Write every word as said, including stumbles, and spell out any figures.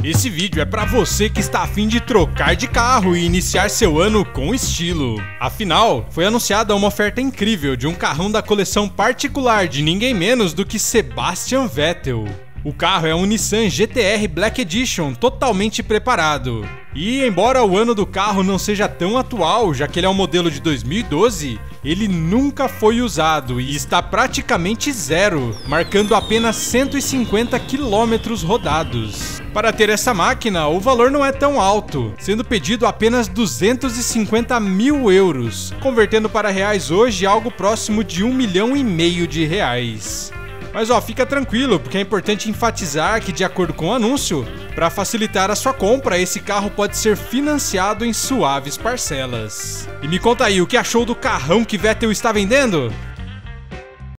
Esse vídeo é pra você que está a fim de trocar de carro e iniciar seu ano com estilo. Afinal, foi anunciada uma oferta incrível de um carrão da coleção particular de ninguém menos do que Sebastian Vettel. O carro é um Nissan G T R Black Edition totalmente preparado. E embora o ano do carro não seja tão atual, já que ele é um modelo de dois mil e doze, ele nunca foi usado e está praticamente zero, marcando apenas cento e cinquenta quilômetros rodados. Para ter essa máquina, o valor não é tão alto, sendo pedido apenas duzentos e cinquenta mil euros, convertendo para reais hoje algo próximo de um milhão e meio de reais. Mas ó, fica tranquilo, porque é importante enfatizar que, de acordo com o anúncio, para facilitar a sua compra, esse carro pode ser financiado em suaves parcelas. E me conta aí, o que achou do carrão que Vettel está vendendo?